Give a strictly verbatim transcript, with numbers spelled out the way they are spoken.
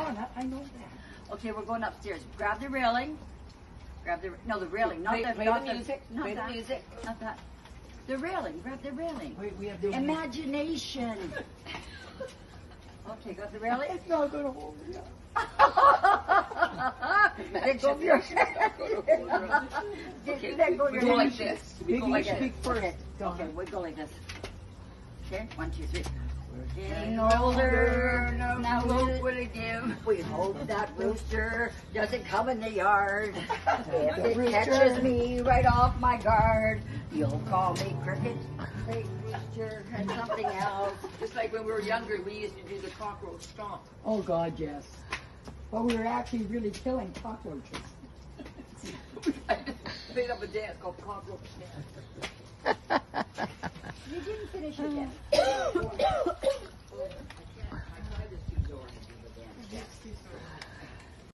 on, I, I know that. Okay, we're going upstairs. Grab the railing. Grab the, no, the railing, not Play, the, play not the music. not Play that, the music. Not that. The railing, grab the railing. Wait, we have the Imagination. Okay, got the railing? It's not going to hold me up. Let go of your Okay, Let go of we your go like hand. this. We Maybe go you like speak this. first. Okay, Donna. okay, we go like this. Okay, one, two, three. Getting Getting older, older, now no we, hope would it give. we hope that rooster doesn't come in the yard. If The it rooster. catches me right off my guard, you'll call me cricket, big rooster, and something else. Just like when we were younger, we used to do the cockroach stomp. Oh, God, yes. But we were actually really killing cockroaches. Made up a dance called cockroach dance. You didn't finish it yet. I tried this two doors.